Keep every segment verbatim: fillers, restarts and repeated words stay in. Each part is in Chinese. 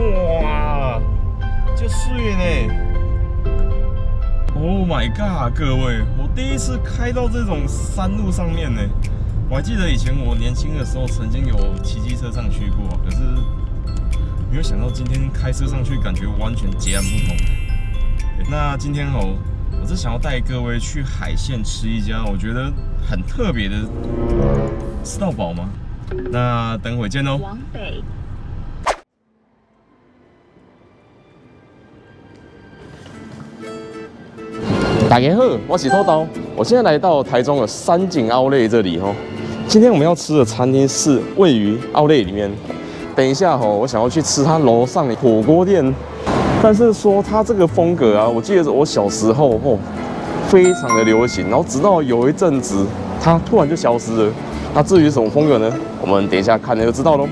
哇，就水呢 ！Oh my god， 各位，我第一次开到这种山路上面呢。我还记得以前我年轻的时候曾经有骑机车上去过，可是没有想到今天开车上去感觉完全截然不同。那今天哦，我是想要带各位去海线吃一家我觉得很特别的，吃到饱吗？那等会见喽。往北。大家好，我是土豆。我现在来到台中的山景奥莱这里哦。今天我们要吃的餐厅是位于奥莱里面。等一下哦，我想要去吃它楼上的火锅店，但是说它这个风格啊，我记得我小时候哦，非常的流行，然后直到有一阵子它突然就消失了。那至于什么风格呢？我们等一下看了就知道喽。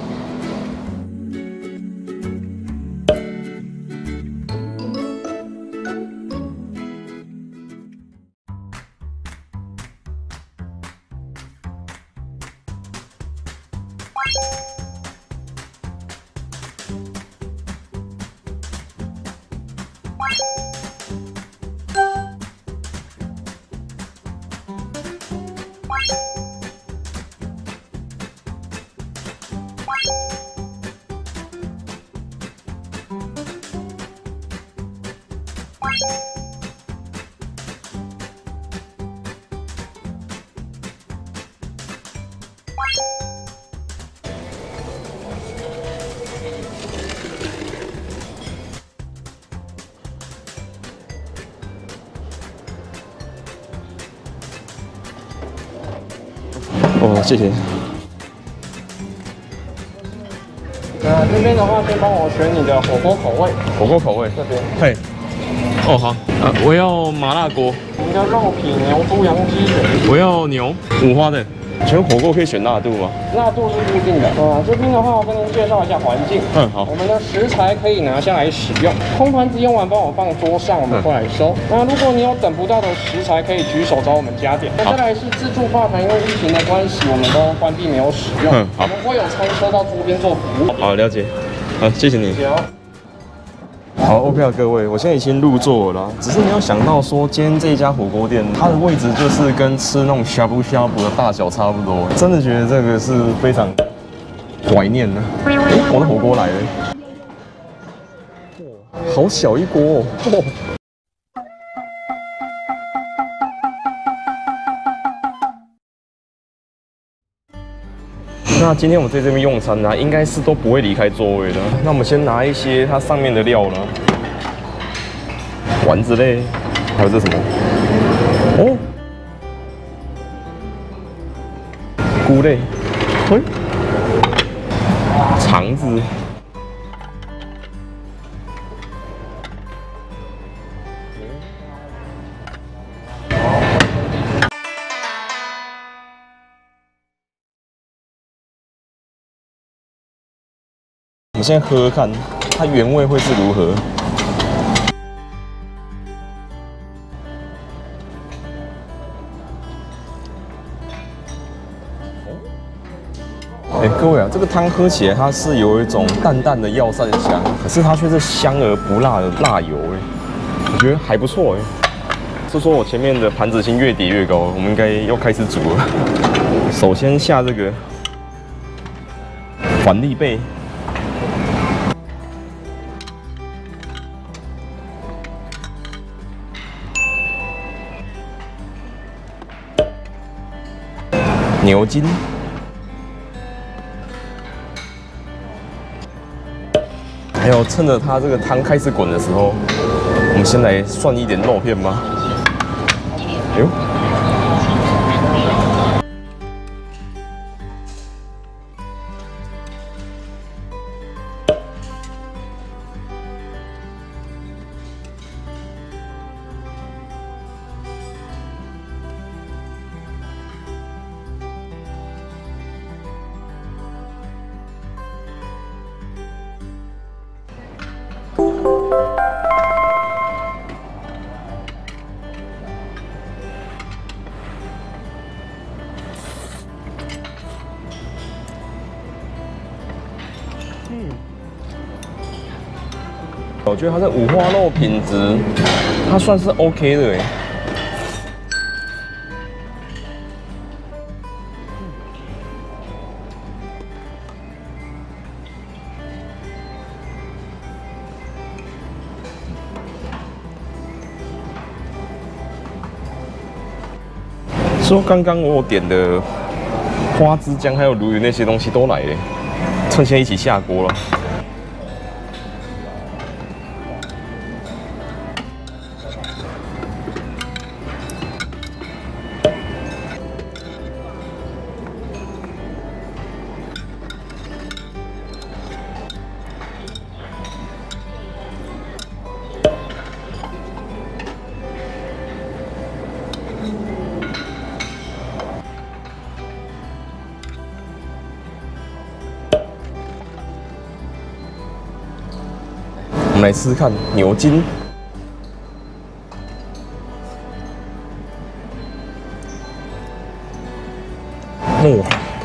哦，谢谢。 那这边的话，先帮我选你的火锅口味。 火锅口味这边。嘿。哦好。呃，我要麻辣锅。 你的肉品牛、猪、羊、鸡腿。 我要牛，五花的。请问火锅可以选辣度吗？ 辣度是固定的。啊，这边的话，我跟您介绍一下环境。 嗯，好。 我们的食材可以拿下来使用，空盘子用完帮我放桌上，我们会来收。嗯、那如果你有等不到的食材，可以举手找我们加点。那再来是自助吧台，因为疫情的关系，我们都关闭没有使用。嗯，好。我们会有餐车到桌边做服务。 好，了解。好，谢谢你。 行。 好 ，OK 啊，各位，我现在已经入座了啦，只是没有想到说今天这一家火锅店，它的位置就是跟吃那种呷哺呷哺的大小差不多，真的觉得这个是非常怀念的。哎，我的火锅来了，好小一锅哦。哦那今天我们在这边用餐呢、啊，应该是都不会离开座位的。那我们先拿一些它上面的料呢，丸子类，还有这什么？哦，菇类，嘿，肠子。我们现在喝喝看，它原味会是如何？哎，各位啊，这个汤喝起来它是有一种淡淡的药膳香，可是它却是香而不辣的辣油，哎，我觉得还不错哎。是说我前面的盘子心越叠越高，我们应该要开始煮了。首先下这个反力贝。牛筋，还有趁着它这个汤开始滚的时候，我们先来涮一点肉片吧。哎呦！ 我觉得它的五花肉品质，它算是 OK 的哎。说刚刚我点的花枝姜还有鲈鱼那些东西都来了，趁现在一起下锅了。我们来试试看牛筋。哦，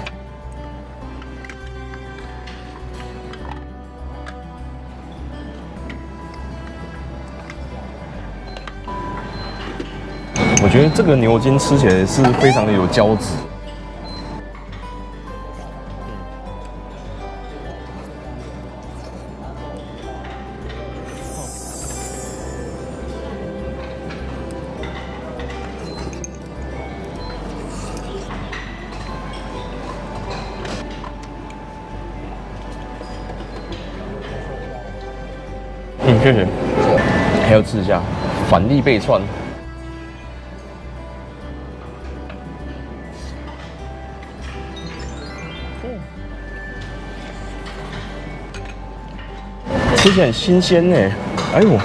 我觉得这个牛筋吃起来是非常的有胶质。 嗯，谢谢。还要吃一下反力贝串。吃起来很新鲜呢。哎呦！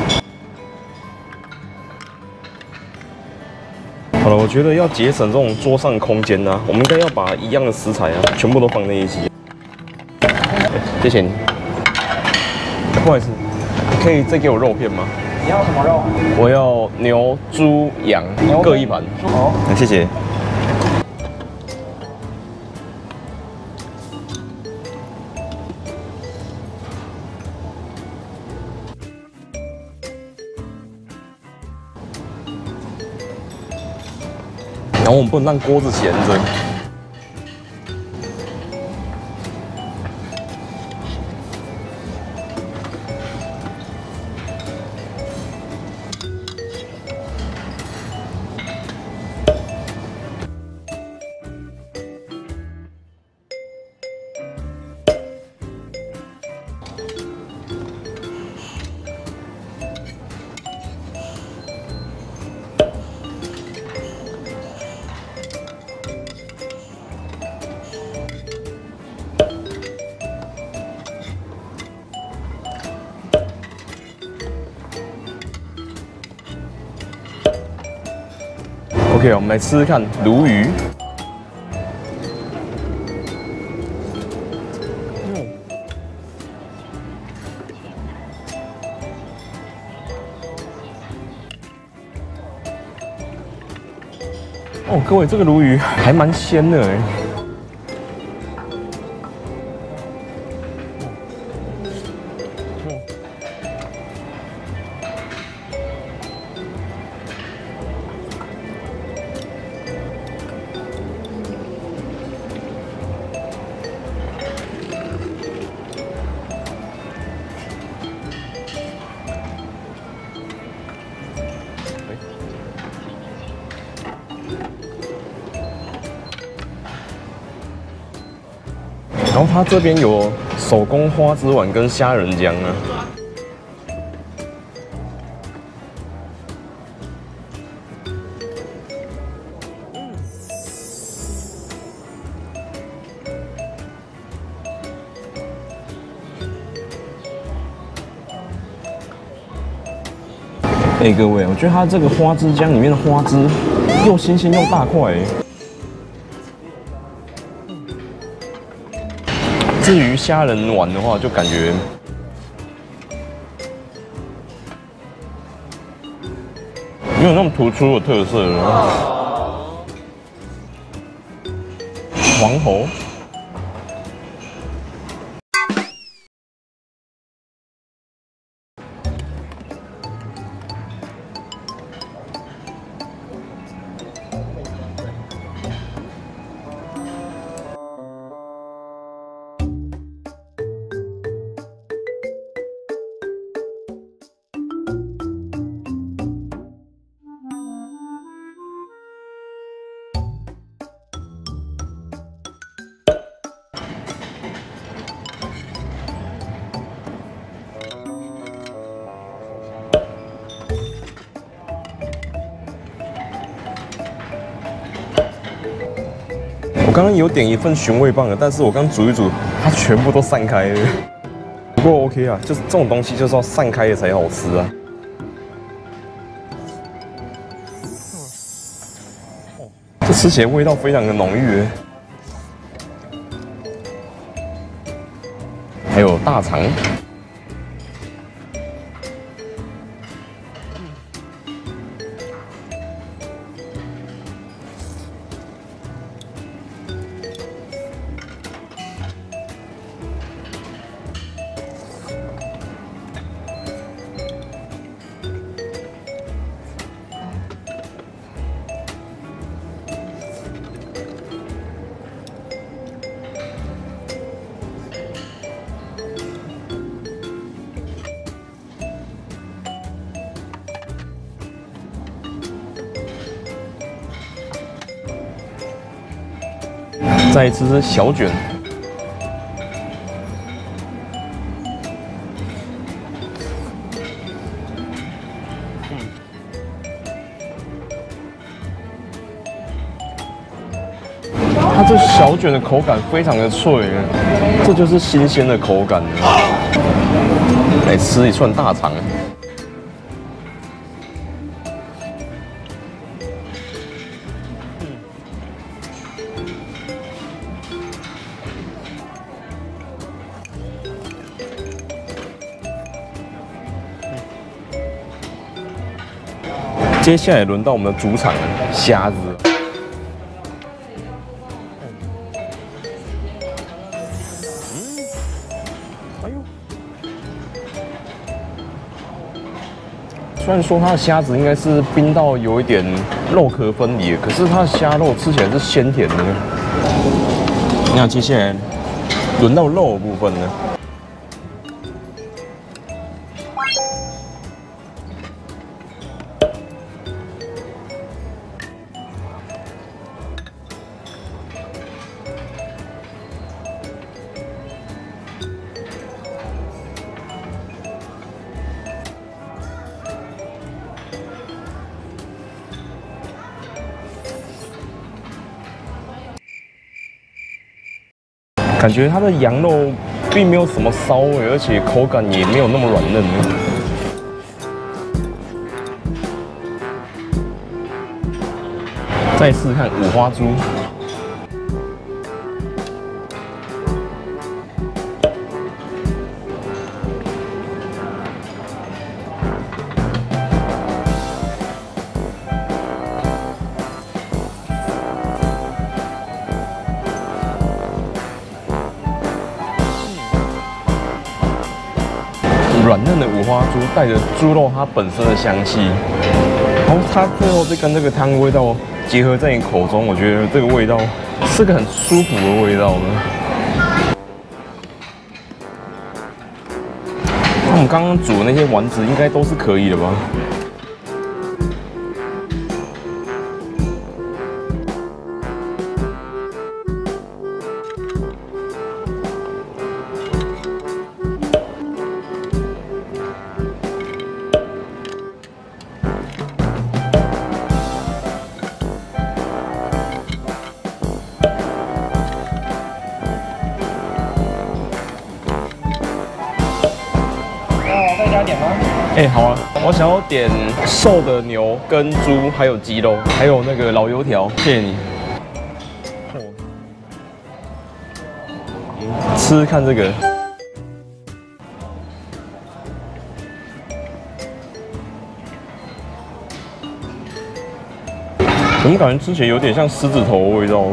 好了，我觉得要节省这种桌上的空间呢、啊，我们应该要把一样的食材啊，全部都放在一起。谢谢你。不好意思。 可以再给我肉片吗？ 你要什么肉？ 我要牛、猪、羊各一盘。 好， 谢谢。然后我们不能让锅子闲着。 OK， 我们来吃吃看鲈鱼。嗯。哦，各位，这个鲈鱼还蛮鲜的哎。 然后它这边有手工花枝丸跟虾仁浆啊。哎、欸，各位，我觉得它这个花枝浆里面的花枝又新鲜又大块、欸。 至于虾仁丸的话，就感觉没有那么突出的特色了。黄喉， 刚刚有点一份寻味棒的，但是我刚煮一煮，它全部都散开了。不过 OK 啊，就是这种东西就是要散开的才好吃啊。这吃起来味道非常的浓郁。还有大肠。 再吃小卷，它这小卷的口感非常的脆，这就是新鲜的口感。来吃一串大肠。 接下来轮到我们的主场了，虾子。嗯，哎呦，虽然说它的虾子应该是冰到有一点肉壳分离，可是它的虾肉吃起来是鲜甜的。那接下来轮到肉的部分呢？ 感觉它的羊肉并没有什么骚味，而且口感也没有那么软嫩。再试试看五花猪。 软嫩的五花猪带着猪肉它本身的香气，然后它最后再跟这个汤味道结合在你口中，我觉得这个味道是个很舒服的味道呢。那我们刚刚煮的那些丸子应该都是可以的吧？ 加点吗？ 哎、欸，好啊，我想要点瘦的牛跟猪，还有鸡肉，还有那个老油条，谢谢你。吃看这个，怎么感觉吃起来有点像狮子头的味道？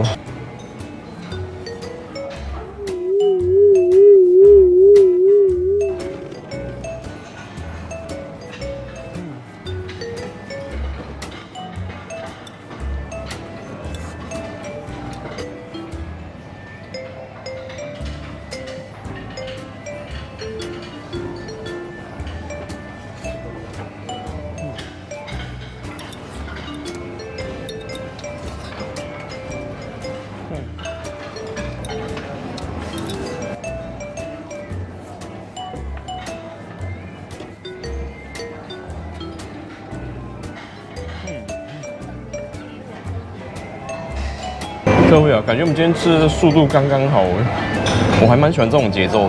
各位啊，感觉我们今天吃的速度刚刚好哎，我还蛮喜欢这种节奏的。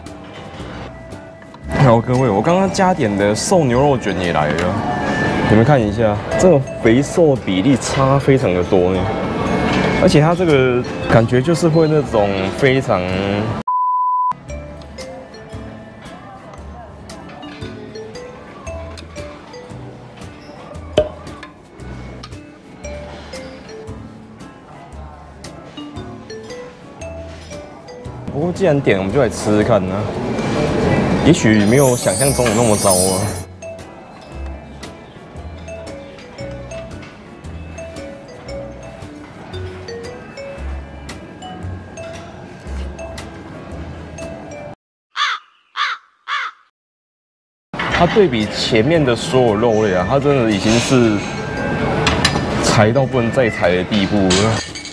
好，各位，我刚刚加点的瘦牛肉卷也来了，你们看一下，这个肥瘦比例差非常的多呢，而且它这个感觉就是会那种非常。 不过既然点，我们就来吃吃看呢、啊。也许没有想象中的那么糟啊。它对比前面的所有肉类啊，它真的已经是柴到不能再柴的地步了。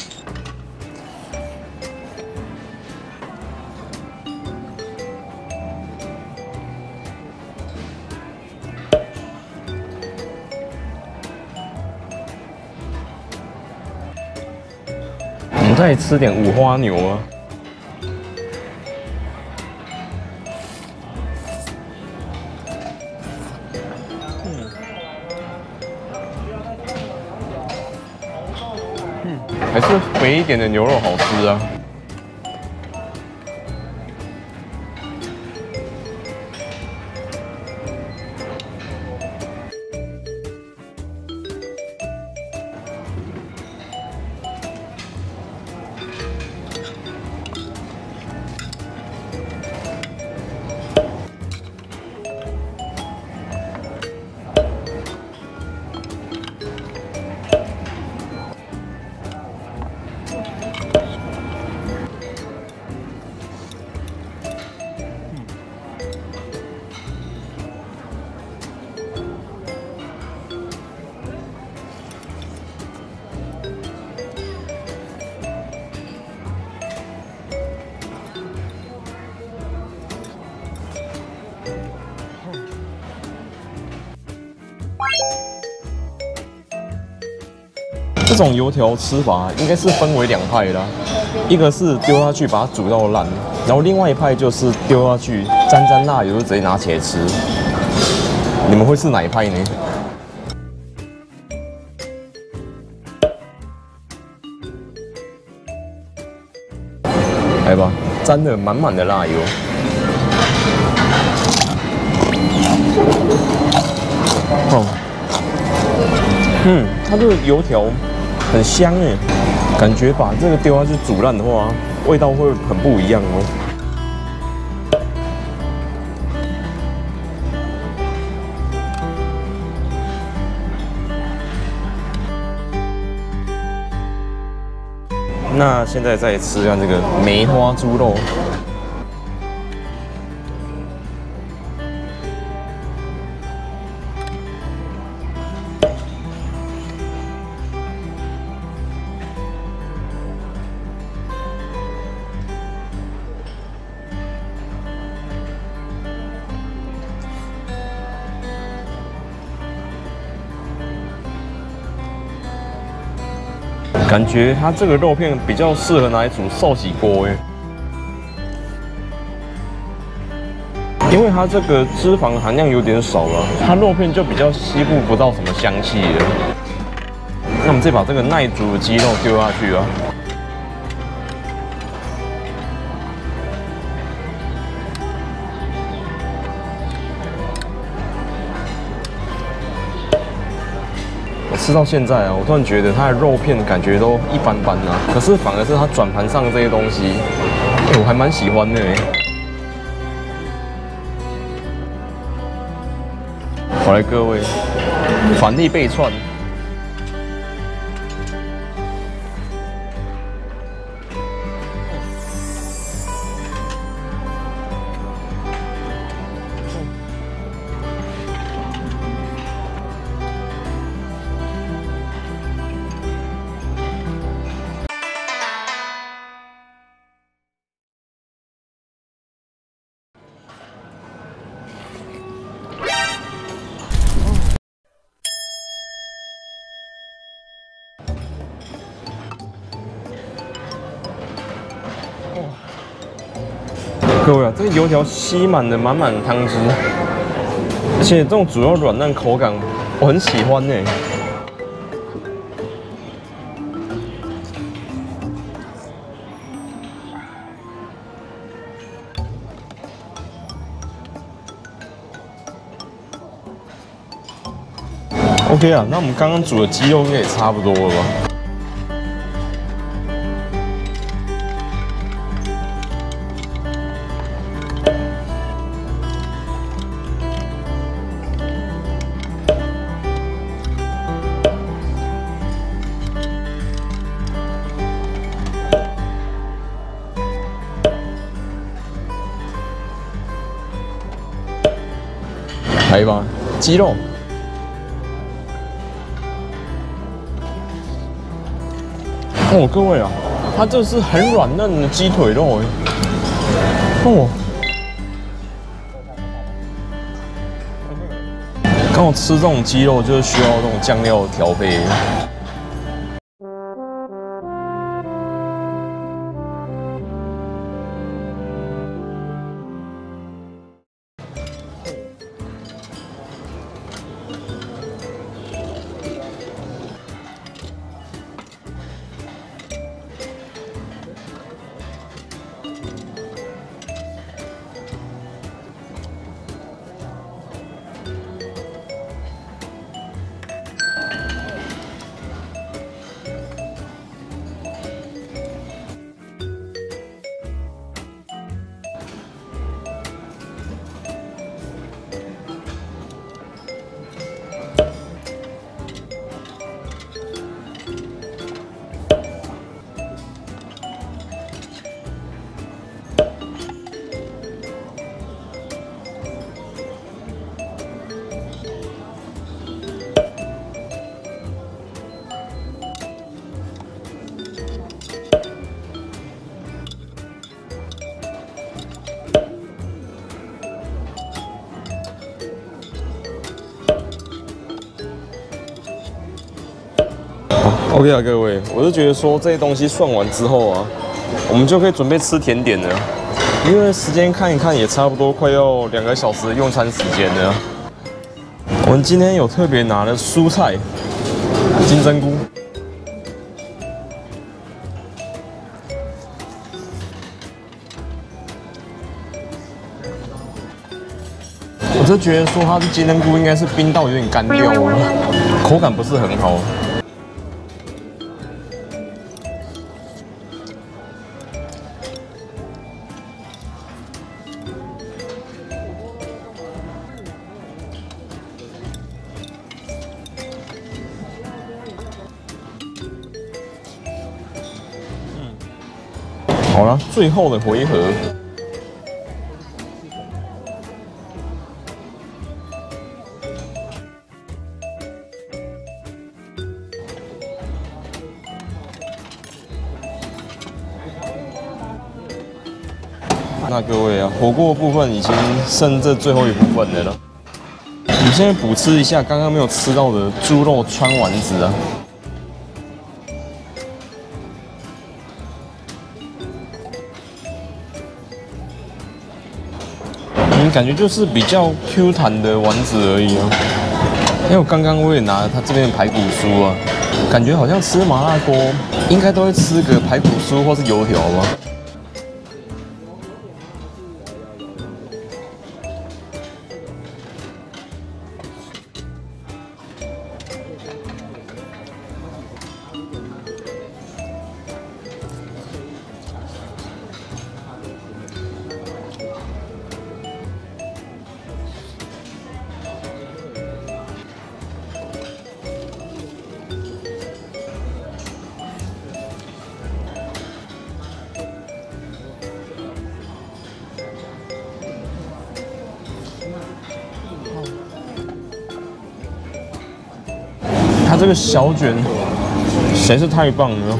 我们再吃点五花牛啊！嗯，嗯，还是肥一点的牛肉好吃啊。这种油条吃法应该是分为两派啦，一个是丢下去把它煮到烂，然后另外一派就是丢下去沾沾辣油就直接拿起来吃。你们会是哪一派呢？来吧，沾了满满的辣油。哦，嗯，它这个油条。 很香哎，感觉把这个丢下去煮烂的话，味道会很不一样哦。那现在再吃看这个梅花猪肉。 感觉它这个肉片比较适合拿来煮寿喜锅耶，因为它这个脂肪含量有点少了，它肉片就比较吸附不到什么香气了。那我们再把这个耐煮的鸡肉丢下去啊。 吃到现在啊，我突然觉得它的肉片感觉都一般般啊，可是反而是它转盘上的这些东西，欸、我还蛮喜欢的、欸。好来各位，反力被串。 各位啊，这个油条吸满了满满的汤汁，而且这种主要软烂口感，我很喜欢呢。OK 啊，那我们刚刚煮的鸡肉应该也差不多了吧？来吧，鸡肉。哦，各位啊，它这是很软嫩的鸡腿肉哎。哦，刚好吃这种鸡肉就是需要这种酱料的调配。OK 啊，各位，我是觉得说这些东西算完之后啊，我们就可以准备吃甜点了。因为时间看一看，也差不多快要两个小时的用餐时间了。我们今天有特别拿了蔬菜、金针菇。我就觉得说它的金针菇应该是冰到有点干掉了，口感不是很好。好了，最后的回合。那各位啊，火锅的部分已经剩这最后一部分的了。我们现在补吃一下刚刚没有吃到的猪肉川丸子啊。嗯，感觉就是比较 Q 弹的丸子而已啊。因为我刚刚我也拿了它这边的排骨酥啊，感觉好像吃麻辣锅应该都会吃个排骨酥或是油条吧。它这个小卷实在是太棒了。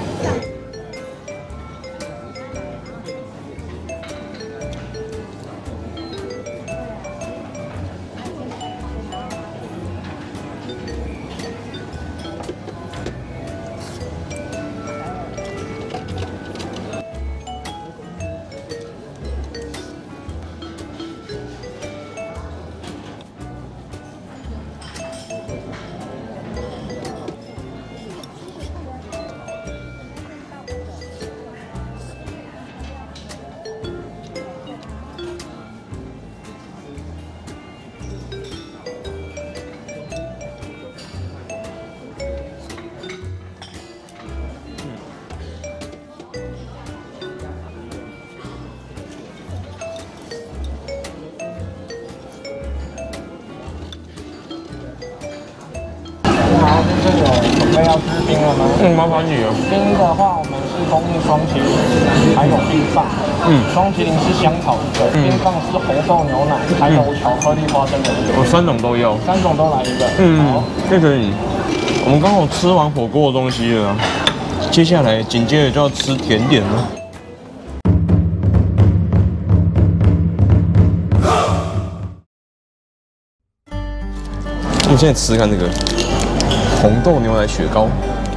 所以要吃冰了吗？ 嗯，麻烦你了。 冰的话，我们是供应双麒麟，还有冰棒。嗯，双麒麟是香草的，冰棒是红豆牛奶，还有巧克力花生的一个。 我三种都要， 三种都来一个。 嗯，好，谢谢你。我们刚好吃完火锅的东西了，接下来紧接着就要吃甜点了。我们现在吃看这个红豆牛奶雪糕。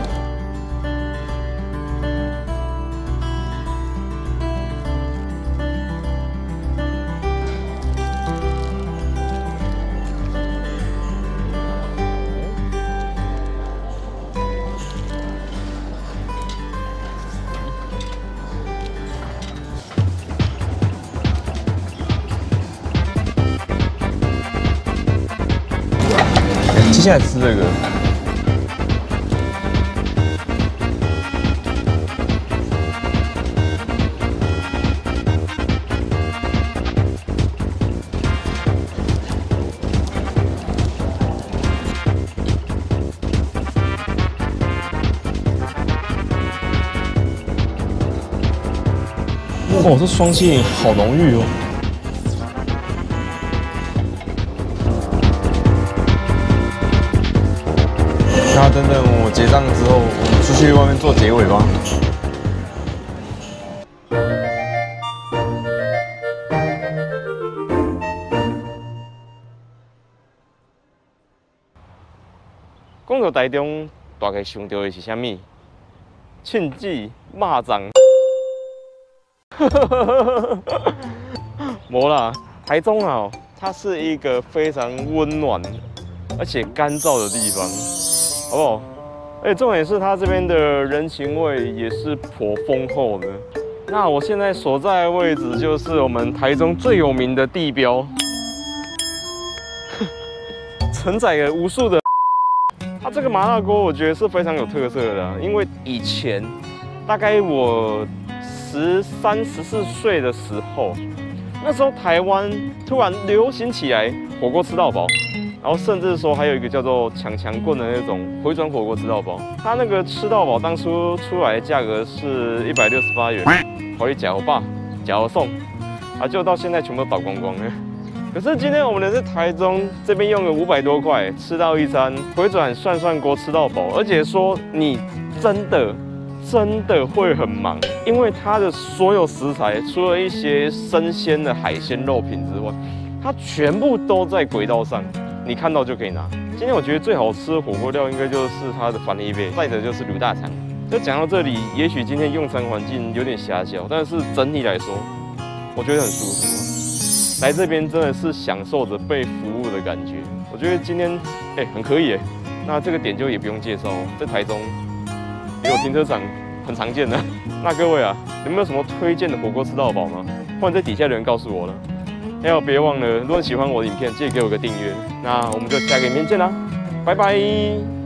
接下来吃这个，哇，这双麒麟好浓郁哦。那等等我结账之后，我们出去外面做结尾吧。讲到台中，大概想到的是啥物？庆记肉粽。没啦，台中啊，它是一个非常温暖而且干燥的地方，好不好？而且重点是它这边的人情味也是颇丰厚的。那我现在所在的位置就是我们台中最有名的地标，承载了无数的。它这个麻辣锅我觉得是非常有特色的，因为以前大概我十三、十四岁的时候，那时候台湾突然流行起来火锅吃到饱。然后甚至说还有一个叫做强强棍的那种回转火锅吃到饱，它那个吃到饱当初出来的价格是一百六十八元，可以假欧巴、假欧送，啊，就到现在全部都倒光光了。可是今天我们的是台中这边用了五百多块吃到一餐回转涮涮锅吃到饱，而且说你真的真的会很忙，因为它的所有食材除了一些生鲜的海鲜肉品之外，它全部都在轨道上。你看到就可以拿。今天我觉得最好吃的火锅料应该就是它的翻一倍，再者就是卤大肠。就讲到这里，也许今天用餐环境有点狭小，但是整体来说，我觉得很舒服。来这边真的是享受着被服务的感觉。我觉得今天哎、欸、很可以哎。那这个点就也不用介绍，在台中有停车场很常见的。那各位啊，有没有什么推荐的火锅吃到饱吗？欢迎在底下留言告诉我了。还有别忘了，如果喜欢我的影片，记得给我个订阅。那我们就下个影片见啦，拜拜。